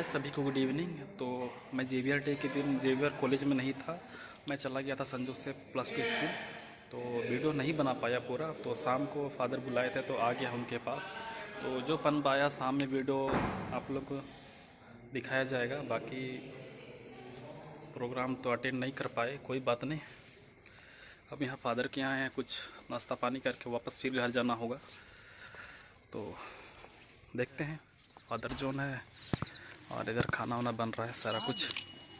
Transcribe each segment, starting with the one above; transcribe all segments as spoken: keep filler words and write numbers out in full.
सभी को good evening. तो मैं जेवियर डे के दिन जेवियर कॉलेज में नहीं था, मैं चला गया था Saint Joseph plus two school. तो वीडियो नहीं बना पाया पूरा, तो शाम को फादर बुलाए थे तो आ गया उनके पास। तो जो पन पाया शाम में वीडियो आप लोग को दिखाया जाएगा। बाकी प्रोग्राम तो अटेंड नहीं कर पाए, कोई बात नहीं। अब यहाँ फादर के यहाँ हैं, कुछ नाश्ता पानी करके वापस फिर घर जाना होगा। तो देखते हैं फादर जोन है और इधर खाना वाना बन रहा है सारा कुछ।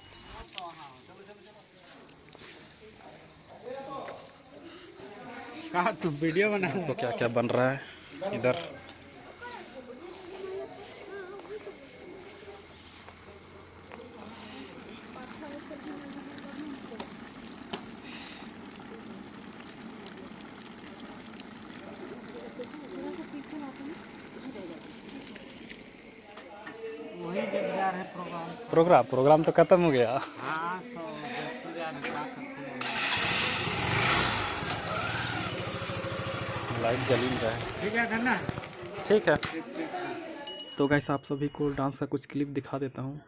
कहाँ तुम वीडियो बना रहे हो? तो क्या क्या बन रहा है इधर। वही देख रहा है प्रोग्राम प्रोग्राम प्रोग्राम तो खत्म हो गया। हाँ तो देखते जा रहे क्या करते हैं। लाइट जल ही रहा है। ठीक है करना ठीक है। तो गाइस आप सभी को डांस का कुछ क्लिप दिखा देता हूँ।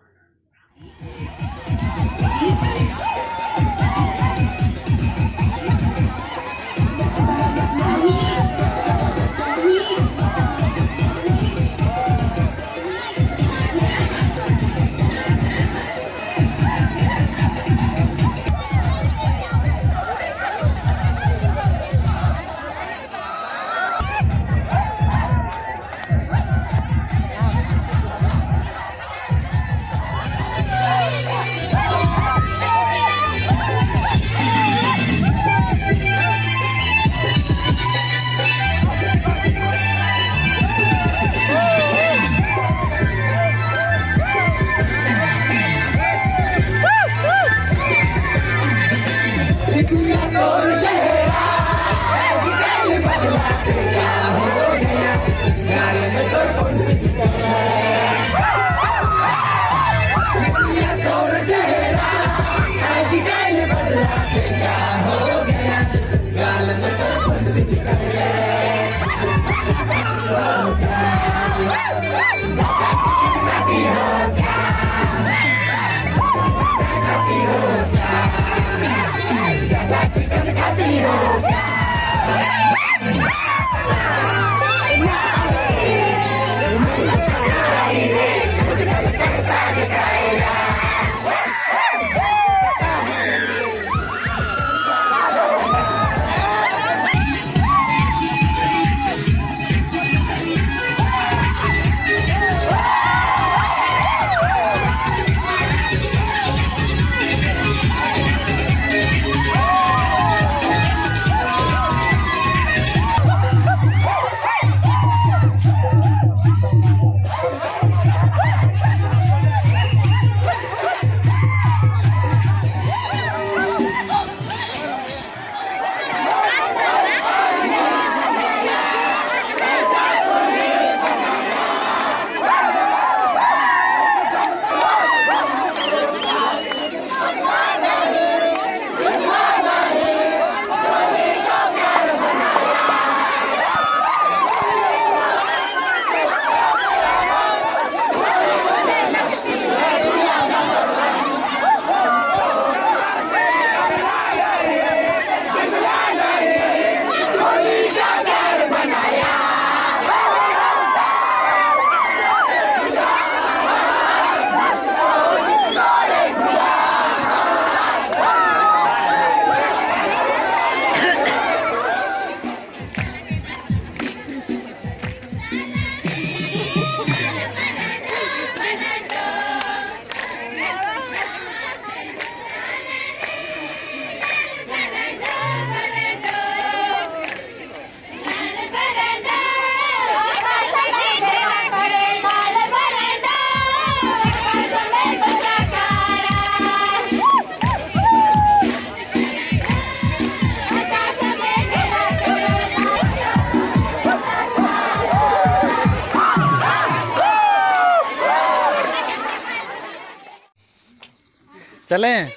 चलें,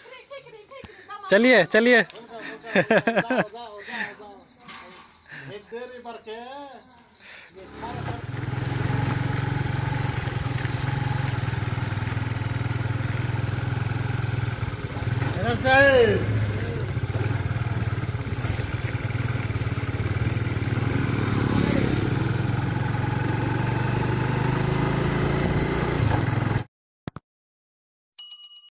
चलिए चलिए। चल